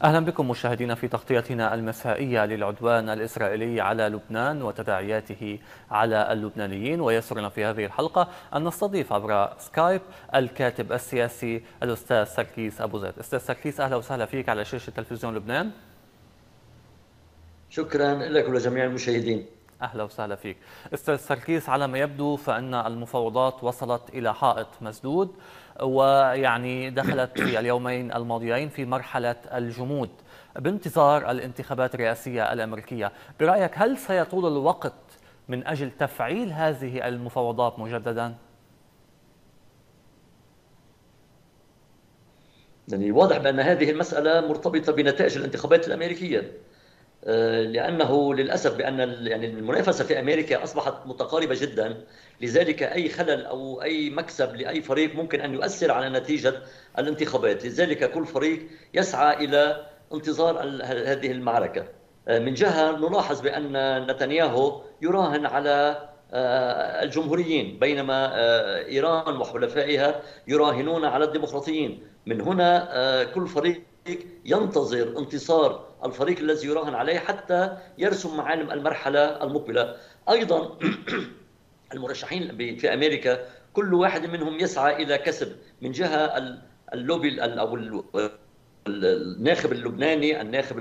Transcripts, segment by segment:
أهلا بكم مشاهدينا في تغطيتنا المسائية للعدوان الإسرائيلي على لبنان وتداعياته على اللبنانيين. ويسرنا في هذه الحلقة أن نستضيف عبر سكايب الكاتب السياسي الأستاذ سركيس أبو زيد. أستاذ سركيس، أهلا وسهلا فيك على شاشة تلفزيون لبنان. شكرا لك ولجميع المشاهدين. أهلا وسهلا فيك. أستاذ سركيس، على ما يبدو فإن المفاوضات وصلت إلى حائط مسدود، ويعني دخلت في اليومين الماضيين في مرحلة الجمود بانتظار الانتخابات الرئاسية الأمريكية. برأيك هل سيطول الوقت من أجل تفعيل هذه المفاوضات مجددا؟ يعني واضح بأن هذه المسألة مرتبطة بنتائج الانتخابات الأمريكية، لأنه للأسف بأن يعني المنافسة في أمريكا أصبحت متقاربة جدا. لذلك أي خلل أو أي مكسب لأي فريق ممكن أن يؤثر على نتيجة الانتخابات. لذلك كل فريق يسعى إلى انتظار هذه المعركة. من جهة نلاحظ بأن نتنياهو يراهن على الجمهوريين، بينما إيران وحلفائها يراهنون على الديمقراطيين. من هنا كل فريق ينتظر انتصار الفريق الذي يراهن عليه حتى يرسم معالم المرحلة المقبلة. أيضا المرشحين في أمريكا كل واحد منهم يسعى إلى كسب من جهة اللوبي أو الناخب اللبناني، الناخب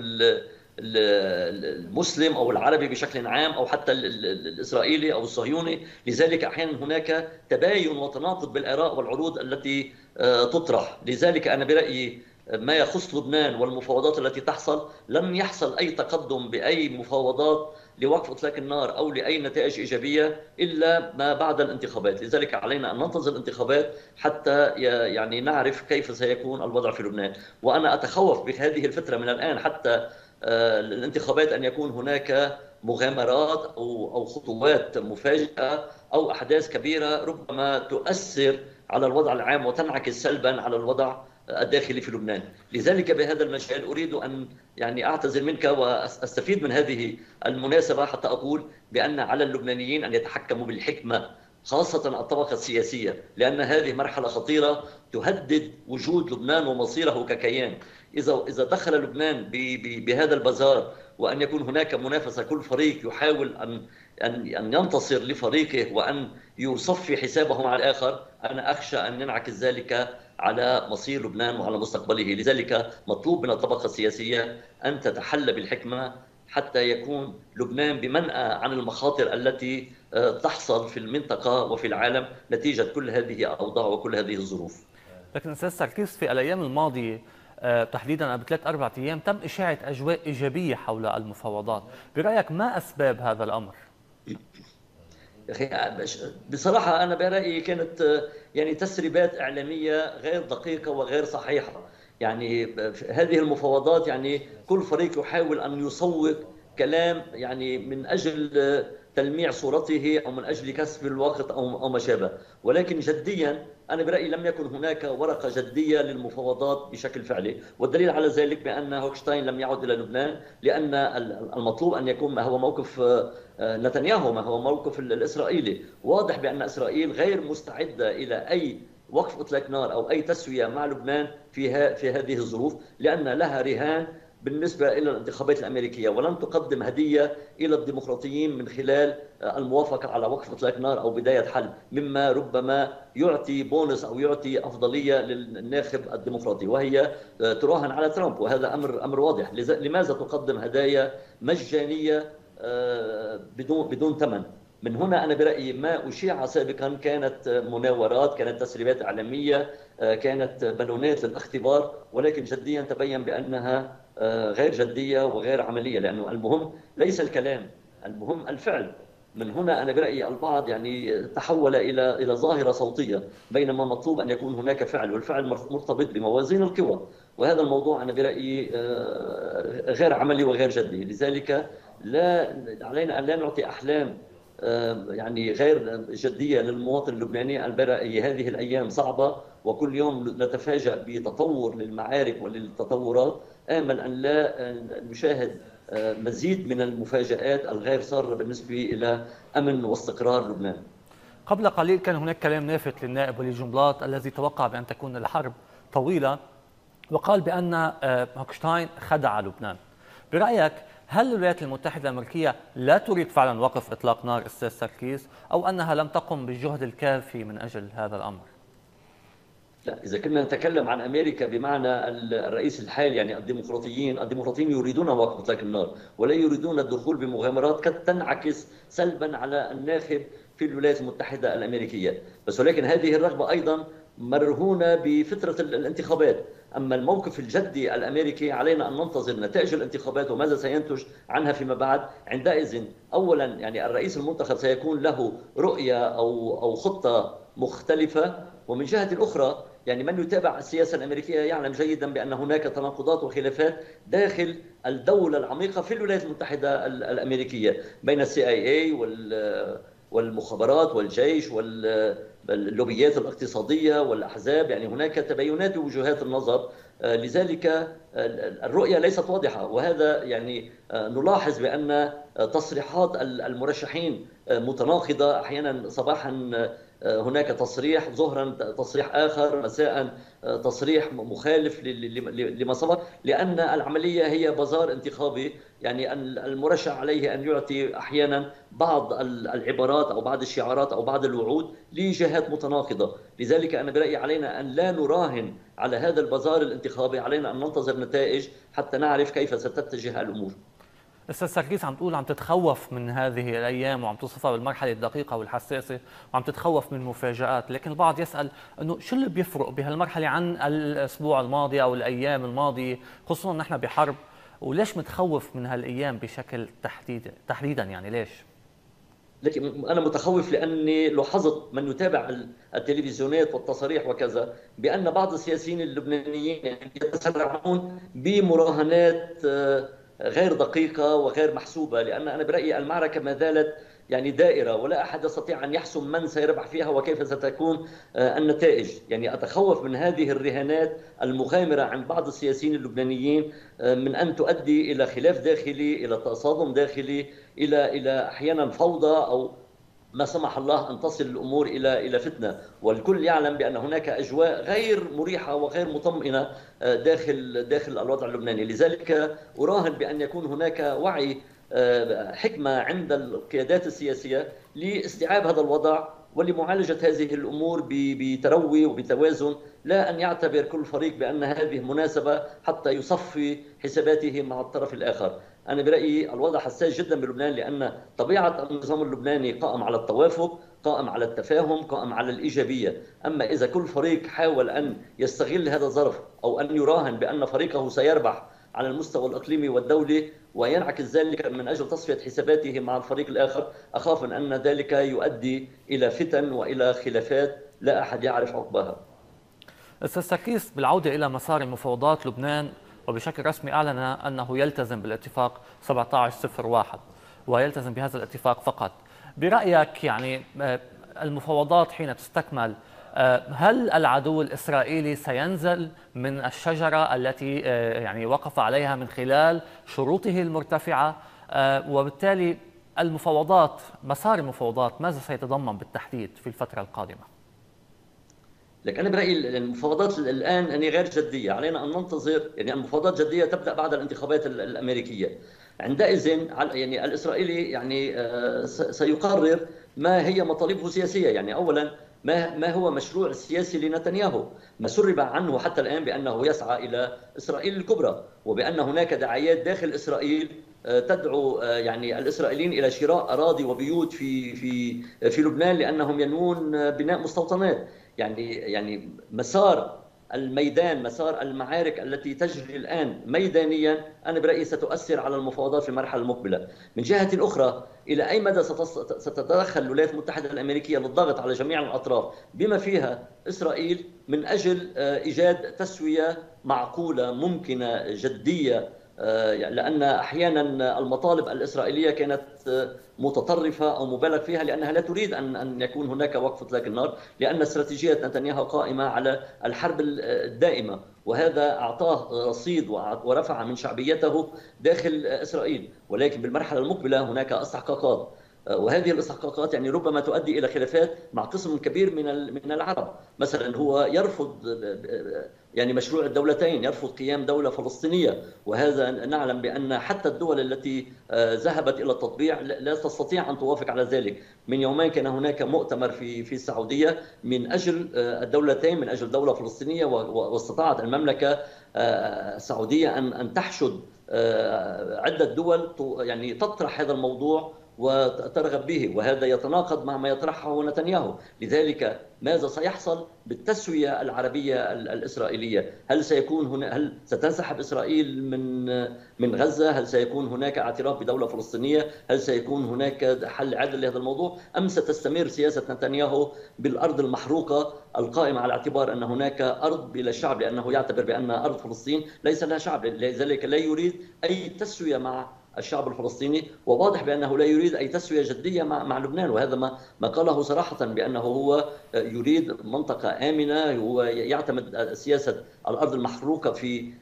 المسلم أو العربي بشكل عام، أو حتى الإسرائيلي أو الصهيوني. لذلك أحيانا هناك تباين وتناقض بالآراء والعروض التي تطرح. لذلك أنا برأيي ما يخص لبنان والمفاوضات التي تحصل، لم يحصل أي تقدم بأي مفاوضات لوقف إطلاق النار أو لأي نتائج إيجابية إلا ما بعد الانتخابات. لذلك علينا أن ننتظر الانتخابات حتى يعني نعرف كيف سيكون الوضع في لبنان. وأنا أتخوف بهذه الفترة من الآن حتى الانتخابات أن يكون هناك مغامرات أو خطوات مفاجئة أو أحداث كبيرة ربما تؤثر على الوضع العام وتنعكس سلبا على الوضع الداخلي في لبنان. لذلك بهذا المجال أريد أن يعني أعتذر منك وأستفيد من هذه المناسبة حتى أقول بأن على اللبنانيين أن يتحكموا بالحكمة، خاصة الطبقة السياسية، لأن هذه مرحلة خطيرة تهدد وجود لبنان ومصيره ككيان. إذا دخل لبنان بهذا البازار، وأن يكون هناك منافسة، كل فريق يحاول أن ينتصر لفريقه وأن يصفي حسابه مع الآخر، أنا أخشى أن ينعكس ذلك على مصير لبنان وعلى مستقبله. لذلك مطلوب من الطبقة السياسية أن تتحلى بالحكمة حتى يكون لبنان بمنأى عن المخاطر التي تحصل في المنطقة وفي العالم نتيجة كل هذه الأوضاع وكل هذه الظروف. لكن أستاذ سركيس، في الأيام الماضية تحديدا قبل 3-4 أيام تم إشاعة أجواء إيجابية حول المفاوضات. برأيك ما أسباب هذا الأمر؟ أخي بصراحة أنا برأيي كانت يعني تسريبات إعلامية غير دقيقة وغير صحيحة. يعني هذه المفاوضات يعني كل فريق يحاول أن يصوغ كلام يعني من أجل تلميع صورته أو من أجل كسب الوقت أو ما شابه. ولكن جديا أنا برأيي لم يكن هناك ورقة جدية للمفاوضات بشكل فعلي. والدليل على ذلك بأن هوكشتاين لم يعد إلى لبنان، لأن المطلوب أن يكون ما هو موقف نتنياهو، ما هو موقف الإسرائيلي. واضح بأن إسرائيل غير مستعدة إلى أي وقف إطلاق نار أو أي تسوية مع لبنان في هذه الظروف، لأن لها رهان بالنسبة إلى الانتخابات الأمريكية، ولن تقدم هدية إلى الديمقراطيين من خلال الموافقة على وقف إطلاق نار أو بداية حل، مما ربما يعطي بونس أو يعطي أفضلية للناخب الديمقراطي، وهي تراهن على ترامب. وهذا أمر واضح. لماذا تقدم هدايا مجانية بدون ثمن؟ من هنا أنا برأيي ما أشيع سابقا كانت مناورات، كانت تسريبات إعلامية، كانت بالونات للاختبار، ولكن جديا تبين بأنها غير جدية وغير عملية، لأنه المهم ليس الكلام، المهم الفعل. من هنا أنا برأيي البعض يعني تحول إلى ظاهرة صوتية، بينما مطلوب أن يكون هناك فعل، والفعل مرتبط بموازين القوى. وهذا الموضوع أنا برأيي غير عملي وغير جدي. لذلك لا علينا أن لا نعطي أحلام يعني غير جدية للمواطن اللبناني. أنا برأيي هذه الأيام صعبة، وكل يوم نتفاجأ بتطور للمعارك وللتطورات. آمل أن لا نشاهد مزيد من المفاجآت الغير سارة بالنسبة إلى أمن واستقرار لبنان. قبل قليل كان هناك كلام لافت للنائب ولي جنبلاط الذي توقع بأن تكون الحرب طويلة وقال بأن هوكشتاين خدع لبنان. برأيك هل الولايات المتحدة الأمريكية لا تريد فعلا وقف إطلاق نار أستاذ سركيس، أو أنها لم تقم بالجهد الكافي من أجل هذا الأمر؟ لا، إذا كنا نتكلم عن أمريكا بمعنى الرئيس الحالي، يعني الديمقراطيين يريدون وقف إطلاق النار، ولا يريدون الدخول بمغامرات قد تنعكس سلبا على الناخب في الولايات المتحدة الأمريكية. بس ولكن هذه الرغبة أيضا مرهونة بفترة الانتخابات. أما الموقف الجدي الأمريكي علينا أن ننتظر نتائج الانتخابات وماذا سينتج عنها فيما بعد. عندئذ أولا يعني الرئيس المنتخب سيكون له رؤية أو خطة مختلفة، ومن جهة أخرى يعني من يتابع السياسة الأمريكية يعلم جيدا بأن هناك تناقضات وخلافات داخل الدولة العميقة في الولايات المتحدة الأمريكية بين CIA والمخابرات والجيش واللوبيات الاقتصادية والأحزاب. يعني هناك تباينات وجهات النظر، لذلك الرؤية ليست واضحة. وهذا يعني نلاحظ بأن تصريحات المرشحين متناقضة، أحيانا صباحا هناك تصريح، ظهرا تصريح آخر، مساء تصريح مخالف لما سبق، لأن العملية هي بازار انتخابي. يعني المرشح عليه أن يعطي أحيانا بعض العبارات أو بعض الشعارات أو بعض الوعود لجهات متناقضة. لذلك أنا برأيي علينا أن لا نراهن على هذا البازار الانتخابي، علينا أن ننتظر نتائج حتى نعرف كيف ستتجه الأمور. استاذ سركيس، عم تقول عم تتخوف من هذه الايام وعم توصفها بالمرحله الدقيقه والحساسه وعم تتخوف من مفاجآت، لكن البعض يسال انه شو اللي بيفرق بهالمرحله عن الاسبوع الماضي او الايام الماضيه، خصوصا نحن بحرب، وليش متخوف من هالايام بشكل تحديدا يعني ليش؟ لكن أنا متخوف لأني لاحظت من يتابع التلفزيونات والتصاريح وكذا بأن بعض السياسيين اللبنانيين يتسرعون بمراهنات غير دقيقة وغير محسوبة. لأن أنا برأيي المعركة ما زالت يعني دائرة، ولا أحد يستطيع أن يحسم من سيربح فيها وكيف ستكون النتائج. يعني أتخوف من هذه الرهانات المغامرة عند بعض السياسيين اللبنانيين من أن تؤدي إلى خلاف داخلي، إلى تصادم داخلي، إلى أحيانا فوضى، أو ما سمح الله أن تصل الأمور إلى فتنة. والكل يعلم بأن هناك أجواء غير مريحة وغير مطمئنة داخل الوضع اللبناني. لذلك أراهن بأن يكون هناك وعي، حكمة عند القيادات السياسية لاستيعاب هذا الوضع ولمعالجة هذه الأمور بتروي وبتوازن، لا أن يعتبر كل فريق بأن هذه مناسبة حتى يصفي حساباته مع الطرف الآخر. أنا برأيي الوضع حساس جدا بلبنان، لأن طبيعة النظام اللبناني قائم على التوافق، قائم على التفاهم، قائم على الإيجابية. أما إذا كل فريق حاول أن يستغل هذا الظرف أو أن يراهن بأن فريقه سيربح على المستوى الإقليمي والدولي وينعكس ذلك من أجل تصفية حساباته مع الفريق الآخر، أخاف أن ذلك يؤدي إلى فتن وإلى خلافات لا أحد يعرف عقبها. أستاذ سركيس، بالعودة إلى مسار المفاوضات، لبنان وبشكل رسمي أعلن أنه يلتزم بالاتفاق 1701 ويلتزم بهذا الاتفاق فقط. برأيك يعني المفاوضات حين تستكمل، هل العدو الإسرائيلي سينزل من الشجرة التي يعني وقف عليها من خلال شروطه المرتفعة، وبالتالي المفاوضات، مسار المفاوضات ماذا سيتضمن بالتحديد في الفترة القادمة؟ لكن أنا برأيي المفاوضات الآن يعني غير جدية، علينا أن ننتظر. يعني المفاوضات جدية تبدأ بعد الانتخابات الأمريكية. عندئذ يعني الإسرائيلي يعني سيقرر ما هي مطالبه السياسية. يعني أولا ما هو مشروع السياسي لنتنياهو، ما سرب عنه حتى الآن بأنه يسعى إلى إسرائيل الكبرى، وبأن هناك دعايات داخل إسرائيل تدعو يعني الإسرائيليين إلى شراء أراضي وبيوت في لبنان لأنهم ينوون بناء مستوطنات. يعني مسار الميدان، مسار المعارك التي تجري الآن ميدانيا، أنا برأيي ستؤثر على المفاوضات في المرحلة المقبلة. من جهة أخرى، إلى أي مدى ستتدخل الولايات المتحدة الأمريكية للضغط على جميع الأطراف بما فيها إسرائيل من أجل إيجاد تسوية معقولة ممكنة جدية، لأن أحيانا المطالب الإسرائيلية كانت متطرفة أو مبالغ فيها، لأنها لا تريد أن يكون هناك وقف إطلاق النار، لأن استراتيجية نتنياهو قائمة على الحرب الدائمة، وهذا أعطاه رصيد ورفع من شعبيته داخل إسرائيل. ولكن بالمرحلة المقبلة هناك استحقاقات، وهذه الاستحقاقات يعني ربما تؤدي الى خلافات مع قسم كبير من العرب. مثلا هو يرفض يعني مشروع الدولتين، يرفض قيام دولة فلسطينية، وهذا نعلم بأن حتى الدول التي ذهبت إلى التطبيع لا تستطيع أن توافق على ذلك. من يومين كان هناك مؤتمر في السعودية من أجل الدولتين، من أجل دولة فلسطينية، واستطاعت المملكة السعودية أن تحشد عدة دول يعني تطرح هذا الموضوع وترغب به، وهذا يتناقض مع ما يطرحه نتنياهو. لذلك ماذا سيحصل بالتسوية العربية الإسرائيلية؟ هل سيكون هنا، هل ستنسحب إسرائيل من غزة؟ هل سيكون هناك اعتراف بدولة فلسطينية؟ هل سيكون هناك حل عادل لهذا الموضوع؟ أم ستستمر سياسة نتنياهو بالأرض المحروقة القائمة على اعتبار أن هناك أرض بلا شعب، لأنه يعتبر بأن أرض فلسطين ليس لها شعب، لذلك لا يريد أي تسوية مع الشعب الفلسطيني، وواضح بأنه لا يريد أي تسوية جدية مع لبنان، وهذا ما قاله صراحة بأنه هو يريد منطقة آمنة، هو يعتمد سياسة الأرض المحروقة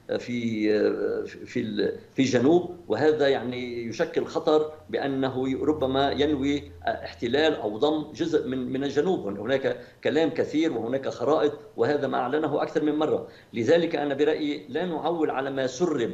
في جنوب، وهذا يعني يشكل خطر بأنه ربما ينوي احتلال أو ضم جزء من الجنوب. هناك كلام كثير وهناك خرائط، وهذا ما أعلنه أكثر من مرة. لذلك أنا برأيي لا نعول على ما سرب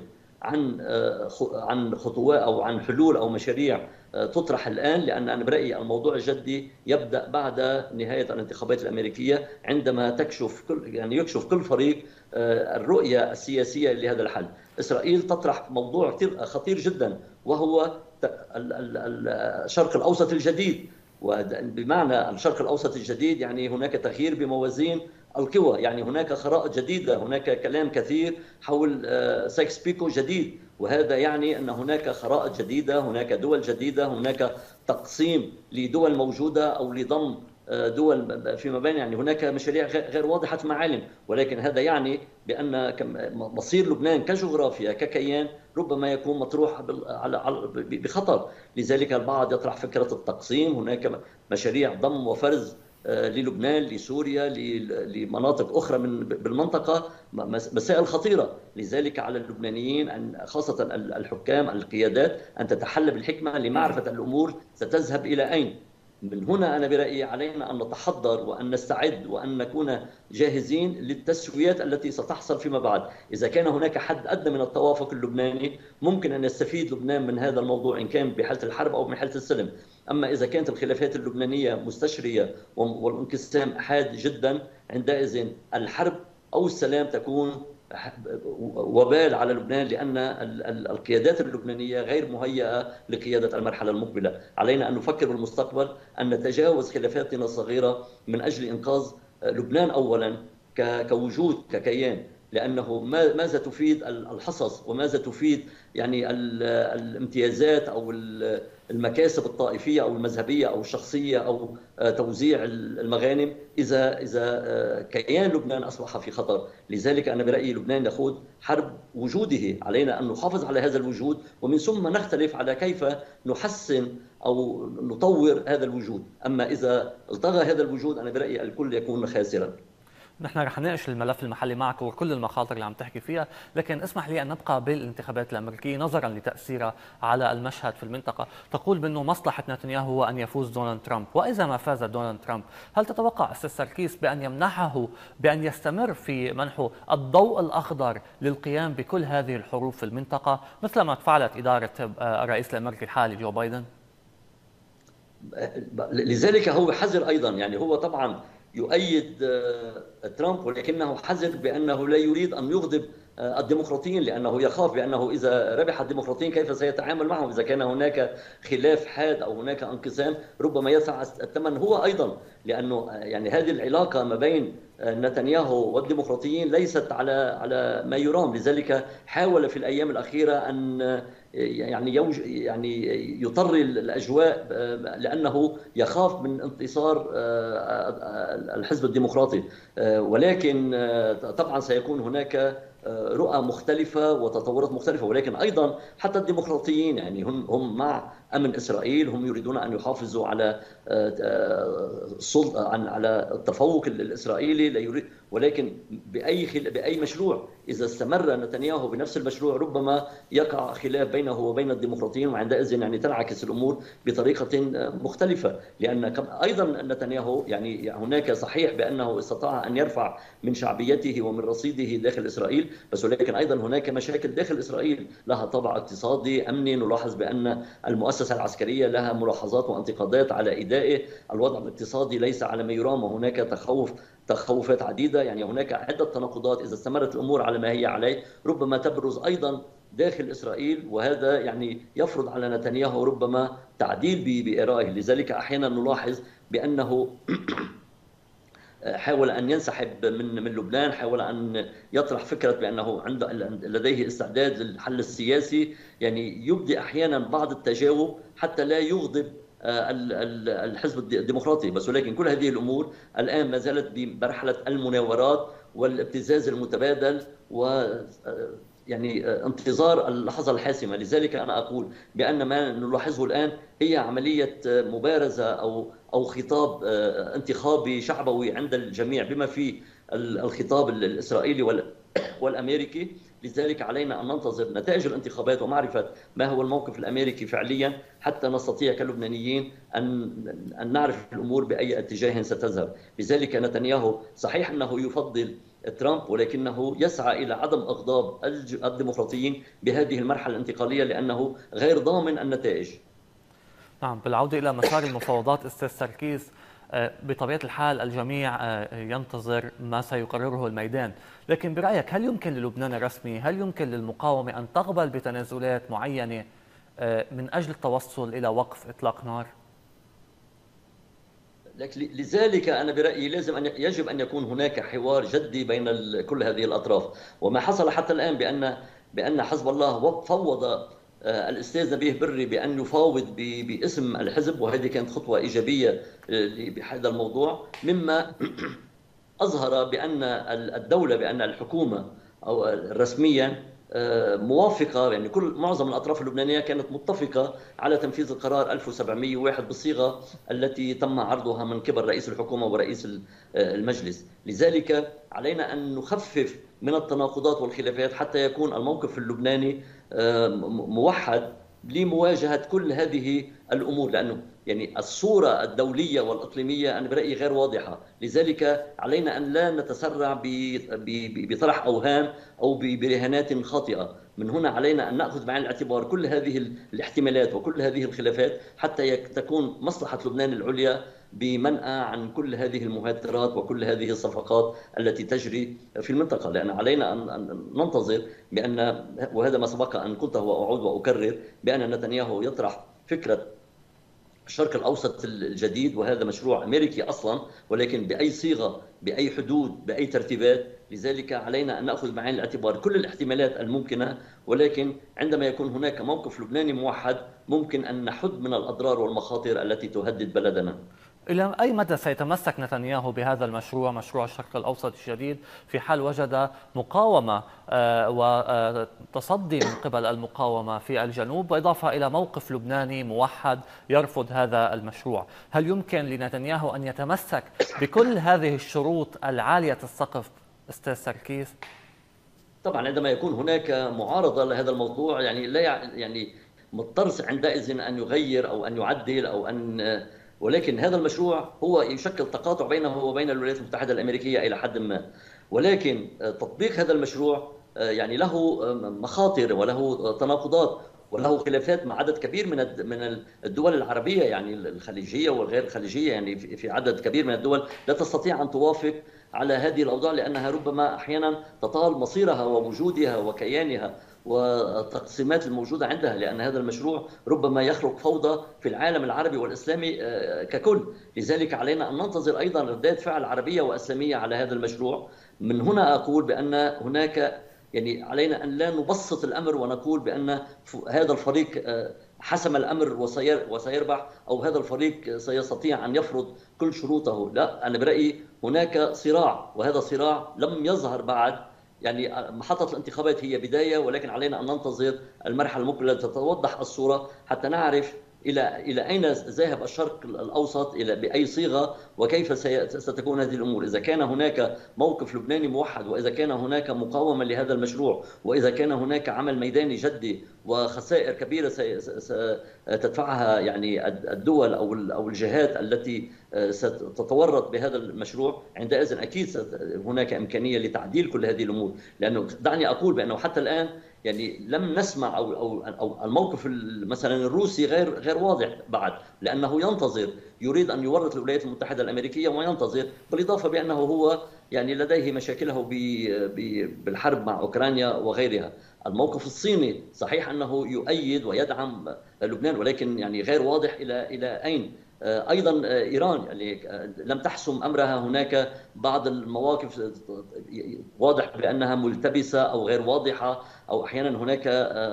عن خطوات أو عن حلول أو مشاريع تطرح الآن، لأن أنا برأيي الموضوع الجدي يبدأ بعد نهاية الانتخابات الأمريكية، عندما يكشف كل فريق الرؤية السياسية لهذا الحل. إسرائيل تطرح موضوع خطير جدا، وهو الشرق الأوسط الجديد. وبمعنى الشرق الأوسط الجديد يعني هناك تغيير بموازين القوى، يعني هناك خرائط جديدة، هناك كلام كثير حول سايكس بيكو جديد، وهذا يعني أن هناك خرائط جديدة، هناك دول جديدة، هناك تقسيم لدول موجودة أو لضم دول فيما بين، يعني هناك مشاريع غير واضحة المعالم، ولكن هذا يعني بأن مصير لبنان كجغرافيا ككيان ربما يكون مطروح بخطر. لذلك البعض يطرح فكرة التقسيم، هناك مشاريع ضم وفرز للبنان، لسوريا، لمناطق أخرى بالمنطقة، مسائل خطيرة. لذلك على اللبنانيين خاصة الحكام القيادات أن تتحلى بالحكمة لمعرفة الأمور ستذهب إلى أين. من هنا أنا برأيي علينا أن نتحضر وأن نستعد وأن نكون جاهزين للتسويات التي ستحصل فيما بعد. إذا كان هناك حد أدنى من التوافق اللبناني ممكن أن يستفيد لبنان من هذا الموضوع، إن كان بحالة الحرب أو بحالة السلم. أما إذا كانت الخلافات اللبنانية مستشرية والانقسام حاد جدا، عندئذ الحرب أو السلام تكون وبال على لبنان، لأن القيادات اللبنانية غير مهيئة لقيادة المرحلة المقبلة. علينا أن نفكر بالمستقبل، أن نتجاوز خلافاتنا الصغيرة من أجل إنقاذ لبنان أولا كوجود ككيان، لأنه ماذا تفيد الحصص وماذا تفيد يعني الامتيازات أو المكاسب الطائفية أو المذهبية أو الشخصية أو توزيع المغانم إذا كيان لبنان أصبح في خطر. لذلك أنا برأيي لبنان يخوض حرب وجوده، علينا أن نحافظ على هذا الوجود ومن ثم نختلف على كيف نحسن أو نطور هذا الوجود. أما إذا التغى هذا الوجود أنا برأيي الكل يكون خاسرا. نحن رح نناقش الملف المحلي معك وكل المخاطر اللي عم تحكي فيها، لكن اسمح لي أن نبقى بالانتخابات الأمريكية نظرا لتأثيرها على المشهد في المنطقة. تقول بأنه مصلحة نتنياهو هو أن يفوز دونالد ترامب، وإذا ما فاز دونالد ترامب هل تتوقع أستاذ سركيس بأن يمنحه بأن يستمر في منحه الضوء الأخضر للقيام بكل هذه الحروب في المنطقة مثل ما فعلت إدارة الرئيس الأمريكي الحالي جو بايدن؟ لذلك هو حذر أيضا، يعني هو طبعا يؤيد ترامب، ولكنه حذر بأنه لا يريد أن يغضب الديمقراطيين، لأنه يخاف بأنه إذا ربح الديمقراطيين كيف سيتعامل معهم، إذا كان هناك خلاف حاد أو هناك انقسام ربما يدفع الثمن هو أيضا، لأنه يعني هذه العلاقة ما بين نتنياهو والديمقراطيين ليست على ما يرام. لذلك حاول في الأيام الأخيرة أن يعني يطري الأجواء، لأنه يخاف من انتصار الحزب الديمقراطي، ولكن طبعا سيكون هناك رؤى مختلفة وتطورات مختلفة. ولكن أيضا حتى الديمقراطيين يعني هم مع أمن إسرائيل، هم يريدون أن يحافظوا على السلطة، على التفوق الإسرائيلي، ولكن بأي مشروع. إذا استمر نتنياهو بنفس المشروع ربما يقع خلاف بينه وبين الديمقراطيين، وعندئذ يعني تنعكس الأمور بطريقة مختلفة. لأن أيضا نتنياهو يعني هناك صحيح بأنه استطاع أن يرفع من شعبيته ومن رصيده داخل إسرائيل، بس ولكن أيضا هناك مشاكل داخل إسرائيل لها طابع اقتصادي أمني. نلاحظ بأن المؤسسة العسكرية لها ملاحظات وانتقادات على إدائه. الوضع الاقتصادي ليس على ما يرام، وهناك تخوفات عديدة. يعني هناك عدة تناقضات. إذا استمرت الأمور على ما هي عليه ربما تبرز أيضا داخل إسرائيل، وهذا يعني يفرض على نتنياهو ربما تعديل بآرائه. لذلك أحيانا نلاحظ بأنه حاول أن ينسحب من لبنان، حاول أن يطرح فكرة بأنه لديه استعداد للحل السياسي. يعني يبدي أحيانا بعض التجاوب حتى لا يغضب الحزب الديمقراطي، بس ولكن كل هذه الأمور الآن ما زالت بمرحلة المناورات والابتزاز المتبادل، و يعني انتظار اللحظة الحاسمة. لذلك أنا أقول بأن ما نلاحظه الآن هي عملية مبارزة أو خطاب انتخابي شعبوي عند الجميع، بما فيه الخطاب الإسرائيلي والأمريكي. لذلك علينا أن ننتظر نتائج الانتخابات ومعرفة ما هو الموقف الأمريكي فعليا، حتى نستطيع كلبنانيين أن نعرف الأمور بأي اتجاه ستذهب. لذلك نتنياهو صحيح أنه يفضل ترامب، ولكنه يسعى إلى عدم إغضاب الديمقراطيين بهذه المرحلة الانتقالية لأنه غير ضامن النتائج. نعم، بالعودة إلى مسار المفاوضات أستاذ سركيس، بطبيعة الحال الجميع ينتظر ما سيقرره الميدان، لكن برأيك هل يمكن للبنان الرسمي، هل يمكن للمقاومة أن تقبل بتنازلات معينة من أجل التوصل إلى وقف إطلاق نار؟ لذلك أنا برأيي يجب أن يكون هناك حوار جدي بين كل هذه الأطراف. وما حصل حتى الآن بأن حزب الله فوض الأستاذ نبيه بري بأن يفاوض باسم الحزب، وهذه كانت خطوة إيجابية بهذا الموضوع، مما أظهر بأن الدولة، بأن الحكومة أو رسميا موافقة. يعني معظم الأطراف اللبنانية كانت متفقة على تنفيذ القرار 1701 بالصيغة التي تم عرضها من قبل رئيس الحكومة ورئيس المجلس. لذلك علينا أن نخفف من التناقضات والخلافات حتى يكون الموقف اللبناني موحد لمواجهة كل هذه الأمور، لأنه يعني الصورة الدولية والإقليمية أنا برأيي غير واضحة. لذلك علينا أن لا نتسرع بطرح أوهام أو برهانات خاطئة. من هنا علينا أن نأخذ بعين الاعتبار كل هذه الاحتمالات وكل هذه الخلافات حتى تكون مصلحة لبنان العليا بمنأى عن كل هذه المهاترات وكل هذه الصفقات التي تجري في المنطقة. لأن علينا أن ننتظر بأن، وهذا ما سبق أن قلته وأعود وأكرر، بأن نتنياهو يطرح فكرة الشرق الأوسط الجديد، وهذا مشروع أمريكي أصلا، ولكن بأي صيغة، بأي حدود، بأي ترتيبات. لذلك علينا أن نأخذ بعين الاعتبار كل الاحتمالات الممكنة، ولكن عندما يكون هناك موقف لبناني موحد ممكن أن نحد من الأضرار والمخاطر التي تهدد بلدنا. إلى أي مدى سيتمسك نتنياهو بهذا المشروع، مشروع الشرق الأوسط الجديد، في حال وجد مقاومة وتصدي من قبل المقاومة في الجنوب، وإضافة إلى موقف لبناني موحد يرفض هذا المشروع؟ هل يمكن لنتنياهو أن يتمسك بكل هذه الشروط العالية السقف أستاذ سركيس؟ طبعا عندما يكون هناك معارضة لهذا الموضوع يعني لا يعني مضطر عندئذ أن يغير أو أن يعدل أو أن، ولكن هذا المشروع هو يشكل تقاطع بينه وبين الولايات المتحدة الأمريكية إلى حد ما. ولكن تطبيق هذا المشروع يعني له مخاطر وله تناقضات وله خلافات مع عدد كبير من الدول العربية، يعني الخليجية والغير الخليجية. يعني في عدد كبير من الدول لا تستطيع أن توافق على هذه الأوضاع، لأنها ربما أحيانا تطال مصيرها ووجودها وكيانها والتقسيمات الموجودة عندها، لأن هذا المشروع ربما يخلق فوضى في العالم العربي والإسلامي ككل. لذلك علينا أن ننتظر أيضا ردات فعل عربية وإسلامية على هذا المشروع. من هنا أقول بأن هناك يعني علينا أن لا نبسط الأمر ونقول بأن هذا الفريق حسم الأمر وسيربح، أو هذا الفريق سيستطيع أن يفرض كل شروطه. لا، أنا برأيي هناك صراع، وهذا الصراع لم يظهر بعد. يعني محطة الانتخابات هي بداية، ولكن علينا أن ننتظر المرحلة المقبلة تتوضح الصورة حتى نعرف إلى أين ذاهب الشرق الأوسط، إلى بأي صيغة، وكيف ستكون هذه الأمور. إذا كان هناك موقف لبناني موحد، وإذا كان هناك مقاومة لهذا المشروع، وإذا كان هناك عمل ميداني جدي وخسائر كبيرة ستدفعها يعني الدول أو الجهات التي ستتورط بهذا المشروع، عندئذ أكيد هناك إمكانية لتعديل كل هذه الأمور. لأنه دعني أقول بأنه حتى الآن يعني لم نسمع أو الموقف مثلا الروسي غير واضح بعد، لأنه ينتظر، يريد أن يورط الولايات المتحدة الأمريكية وينتظر، بالإضافة بأنه هو يعني لديه مشاكله بالحرب مع أوكرانيا وغيرها. الموقف الصيني صحيح أنه يؤيد ويدعم لبنان، ولكن يعني غير واضح إلى أين. أيضا إيران يعني لم تحسم أمرها، هناك بعض المواقف واضح بأنها ملتبسة أو غير واضحة، أو أحيانا هناك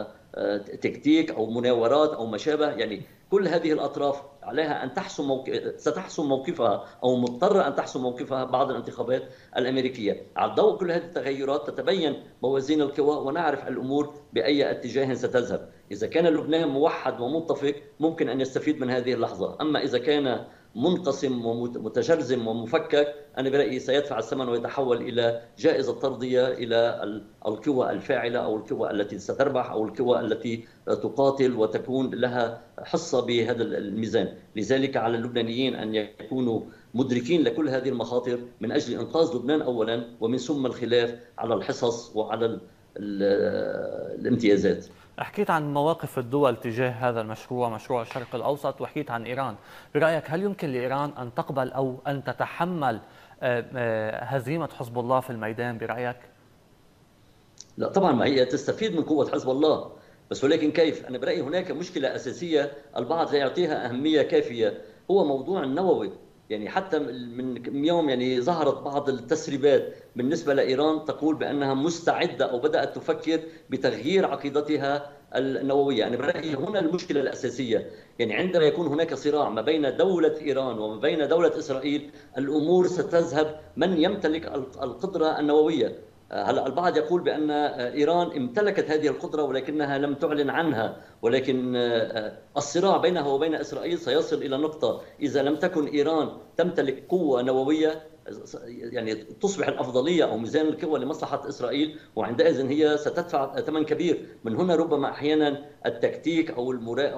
تكتيك أو مناورات أو ما شابه. يعني كل هذه الأطراف عليها أن ستحسم موقفها أو مضطرة أن تحسم موقفها بعد الانتخابات الأمريكية. على ضوء كل هذه التغيرات تتبين موازين القوى ونعرف الأمور بأي اتجاه ستذهب. إذا كان لبنان موحد ومتفق ممكن أن يستفيد من هذه اللحظة، أما إذا كان منقسم ومتجرذم ومفكك، أنا برأيي سيدفع الثمن ويتحول إلى جائزة طردية إلى القوى الفاعلة أو القوى التي ستربح أو القوى التي تقاتل وتكون لها حصة بهذا الميزان. لذلك على اللبنانيين أن يكونوا مدركين لكل هذه المخاطر من أجل إنقاذ لبنان أولا، ومن ثم الخلاف على الحصص وعلى الامتيازات. حكيت عن مواقف الدول تجاه هذا المشروع، مشروع الشرق الأوسط، وحكيت عن إيران. برأيك هل يمكن لإيران أن تقبل أو أن تتحمل هزيمة حزب الله في الميدان برأيك؟ لا طبعا، ما هي تستفيد من قوة حزب الله، بس ولكن كيف؟ أنا برأيي هناك مشكلة أساسية البعض لا يعطيها أهمية كافية، هو موضوع النووي. يعني حتى من يوم يعني ظهرت بعض التسريبات بالنسبة لإيران تقول بأنها مستعدة أو بدأت تفكر بتغيير عقيدتها النووية. أنا برأيي هنا المشكلة الأساسية. يعني عندما يكون هناك صراع ما بين دولة إيران وما بين دولة إسرائيل، الأمور ستذهب من يمتلك القدرة النووية. هلا البعض يقول بأن إيران امتلكت هذه القدرة ولكنها لم تعلن عنها، ولكن الصراع بينها وبين إسرائيل سيصل إلى نقطة إذا لم تكن إيران تمتلك قوة نووية يعني تصبح الأفضلية أو ميزان القوى لمصلحة إسرائيل، وعندئذ هي ستدفع ثمن كبير. من هنا ربما أحيانا التكتيك أو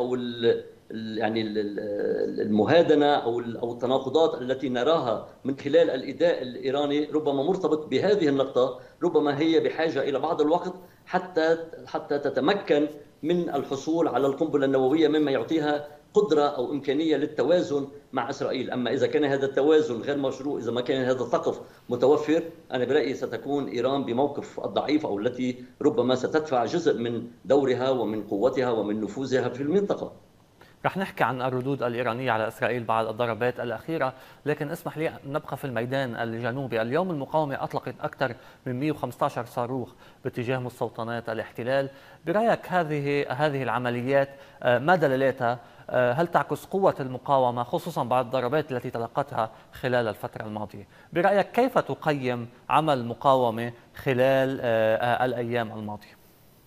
يعني المهادنة أو التناقضات التي نراها من خلال الإداء الإيراني ربما مرتبط بهذه النقطة. ربما هي بحاجة إلى بعض الوقت حتى تتمكن من الحصول على القنبلة النووية، مما يعطيها قدرة أو إمكانية للتوازن مع إسرائيل. أما إذا كان هذا التوازن غير مشروع، إذا ما كان هذا السقف متوفر، أنا برأيي ستكون إيران بموقف الضعيف، أو التي ربما ستدفع جزء من دورها ومن قوتها ومن نفوذها في المنطقة. رح نحكي عن الردود الإيرانية على إسرائيل بعد الضربات الأخيرة، لكن اسمح لي نبقى في الميدان الجنوبي. اليوم المقاومة أطلقت أكثر من 115 صاروخ باتجاه مستوطنات الاحتلال. برأيك هذه العمليات ما دلالاتها؟ هل تعكس قوة المقاومة خصوصا بعد الضربات التي تلقتها خلال الفترة الماضية؟ برأيك كيف تقيم عمل المقاومة خلال الأيام الماضية؟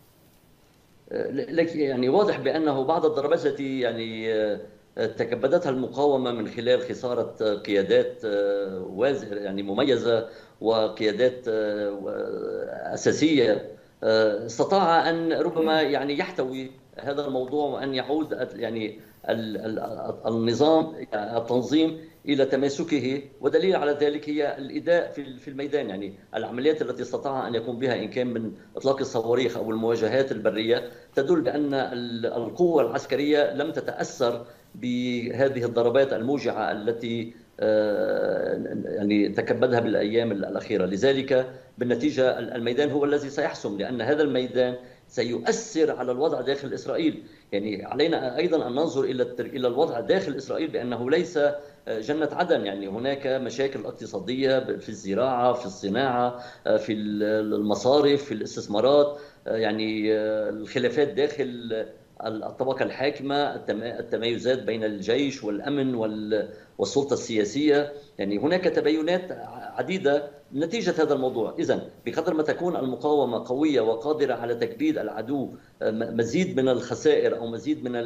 لك يعني واضح بأنه بعض الضربات التي يعني تكبدتها المقاومة من خلال خسارة قيادات يعني مميزة وقيادات أساسية، استطاع أن ربما يعني يحتوي هذا الموضوع وأن يعود يعني النظام التنظيم إلى تماسكه. ودليل على ذلك هي الإداء في الميدان، يعني العمليات التي استطاع أن يقوم بها إن كان من إطلاق الصواريخ أو المواجهات البرية، تدل بأن القوة العسكرية لم تتأثر بهذه الضربات الموجعة التي يعني تكبدها بالأيام الأخيرة. لذلك بالنتيجة الميدان هو الذي سيحسم، لأن هذا الميدان سيؤثر على الوضع داخل إسرائيل. يعني علينا أيضا أن ننظر إلى الوضع داخل إسرائيل بأنه ليس جنة عدن. يعني هناك مشاكل اقتصادية في الزراعة، في الصناعة، في المصارف، في الاستثمارات، يعني الخلافات داخل الطبقة الحاكمة، التمايزات بين الجيش والأمن والسلطة السياسية. يعني هناك تباينات عديدة نتيجة هذا الموضوع. إذن بقدر ما تكون المقاومة قوية وقادرة على تكبيد العدو مزيد من الخسائر أو مزيد من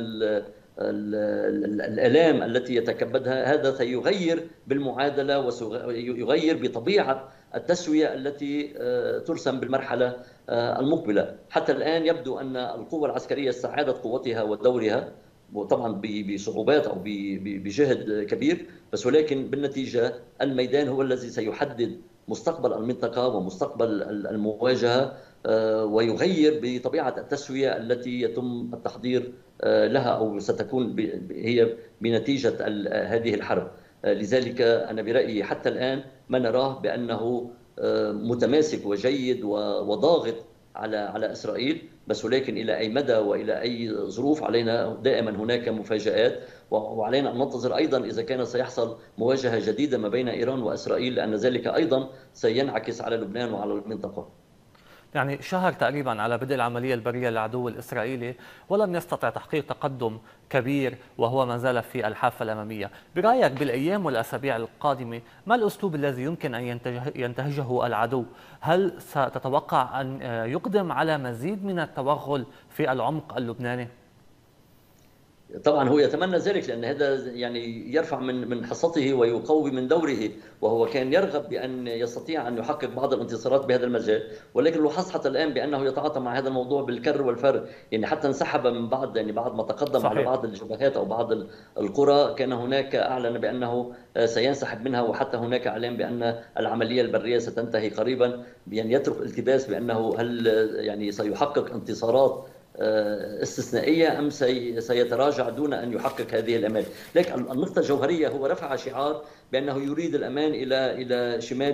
الآلام التي يتكبدها، هذا سيغير بالمعادلة ويغير بطبيعة التسوية التي ترسم بالمرحلة المقبلة. حتى الآن يبدو أن القوة العسكرية استعادت قوتها ودورها، وطبعا بصعوبات أو بجهد كبير، بس ولكن بالنتيجة الميدان هو الذي سيحدد مستقبل المنطقة ومستقبل المواجهة، ويغير بطبيعة التسوية التي يتم التحضير لها أو ستكون هي بنتيجة هذه الحرب. لذلك أنا برأيي حتى الآن ما نراه بأنه متماسك وجيد وضاغط على إسرائيل، بس ولكن إلى أي مدى وإلى أي ظروف علينا دائما هناك مفاجآت، وعلينا أن ننتظر أيضا إذا كان سيحصل مواجهة جديدة ما بين إيران وإسرائيل، لأن ذلك أيضا سينعكس على لبنان وعلى المنطقة. يعني شهر تقريبا على بدء العملية البرية للعدو الإسرائيلي ولم يستطع تحقيق تقدم كبير وهو ما زال في الحافة الأمامية. برأيك بالأيام والأسابيع القادمة ما الأسلوب الذي يمكن أن ينتهجه العدو؟ هل ستتوقع أن يقدم على مزيد من التوغل في العمق اللبناني؟ طبعا هو يتمنى ذلك، لأن هذا يعني يرفع من حصته ويقوي من دوره، وهو كان يرغب بأن يستطيع أن يحقق بعض الانتصارات بهذا المجال، ولكن لاحظ حتى الآن بأنه يتعاطى مع هذا الموضوع بالكر والفر. يعني حتى انسحب من بعض، يعني بعد ما تقدم على صحيح. بعض الجبهات أو بعض القرى كان هناك أعلن بأنه سينسحب منها، وحتى هناك إعلان بأن العملية البرية ستنتهي قريبا، يعني يترك التباس بأنه هل يعني سيحقق انتصارات استثنائية أم سيتراجع دون أن يحقق هذه الأمال. لكن النقطة الجوهرية هو رفع شعار بأنه يريد الأمان إلى شمال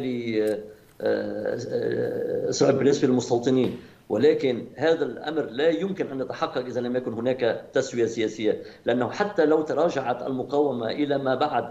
إسرائيل بالنسبة للمستوطنين، ولكن هذا الأمر لا يمكن أن يتحقق إذا لم يكن هناك تسوية سياسية، لأنه حتى لو تراجعت المقاومة إلى ما بعد